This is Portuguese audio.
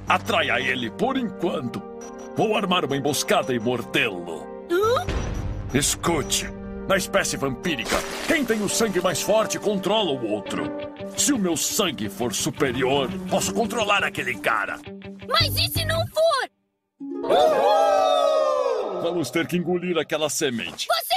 Atraia ele por enquanto. Vou armar uma emboscada e mordê-lo. Escute. Na espécie vampírica, quem tem o sangue mais forte controla o outro. Se o meu sangue for superior, posso controlar aquele cara. Mas e se não for? Vamos ter que engolir aquela semente. Você